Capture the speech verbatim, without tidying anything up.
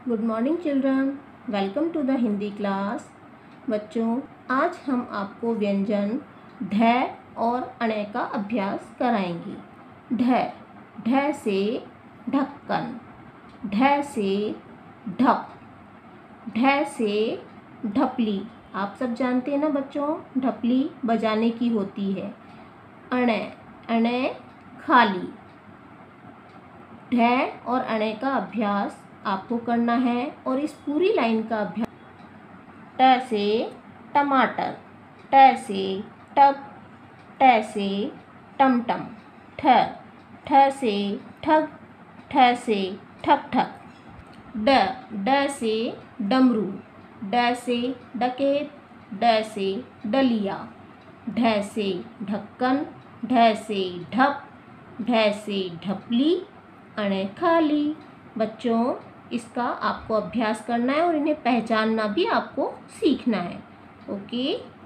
Good morning children, welcome to the Hindi class. बच्चों, आज हम आपको व्यंजन ढ और अणे का अभ्यास कराएंगे। ढ ढ से ढक्कन, ढ से ढक, ढ से ढपली। आप सब जानते हैं ना बच्चों, ढपली बजाने की होती है। अणे अणे खाली। ढ और अणे का अभ्यास आपको करना है और इस पूरी लाइन का अभ्यास। ट से टमाटर, ट से टब, ट से टमटम, ठ ठ से ठग, ठ से ठक ठक। ड ड से डमरू, ड से डकेत, ड से डलिया, ढ से ढक्कन, ढ से ढप, ढ से ढपली, अणे खाली। बच्चों, इसका आपको अभ्यास करना है और इन्हें पहचानना भी आपको सीखना है। ओके।